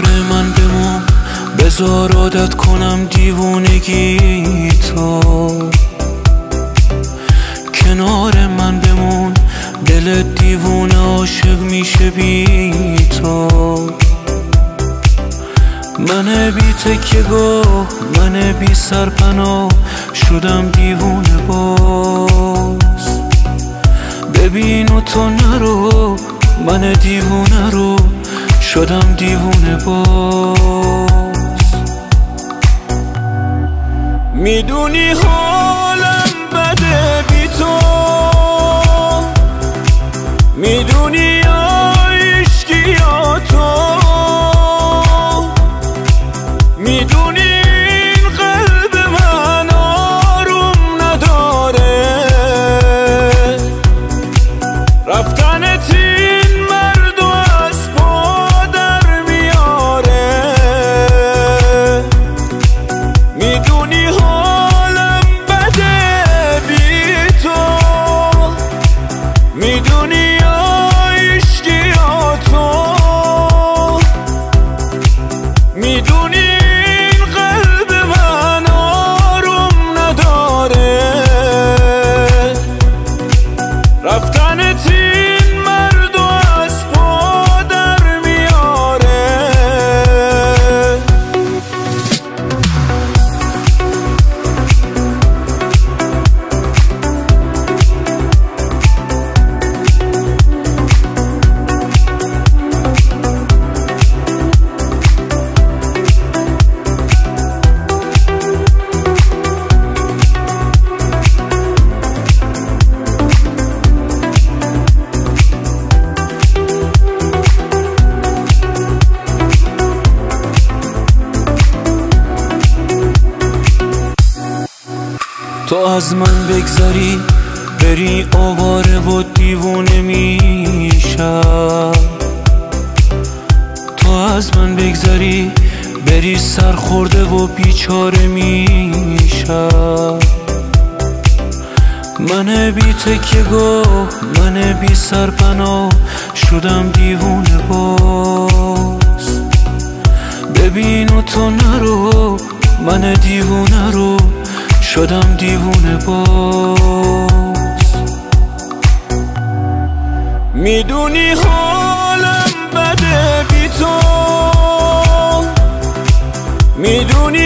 کنار من بمون، بذار عادت کنم دیوونگی تو. کنار من بمون، دل دیوونه عاشق میشه بی تو. من بی تکیه‌گاه، من بی سرپناه، شدم دیوونه باز. ببین و تو نرو، من دیوونه رو شدم دیوونه باز. میدونی حالم بده بی تو، میدونی عشقی یا تو، میدونی این قلب من آروم نداره. رفتنت این مرد و از پا در میاره. میدونی حالم بده بی تو، میدونی عشقی یا تو، میدونی این قلب من آروم نداره. رفتنت این مرد و از پا در میاره. تو از من بگذری بری آواره و دیوونه میشم. تو از من بگذری بری سرخورده و بیچاره میشم. من بی تکیه‌گاه، من بی سرپناه، شدم دیوونه باز. ببین و تو نرو، من دیوونه رو شدم دیوونه باز. میدونی حالم بده بی تو، میدونی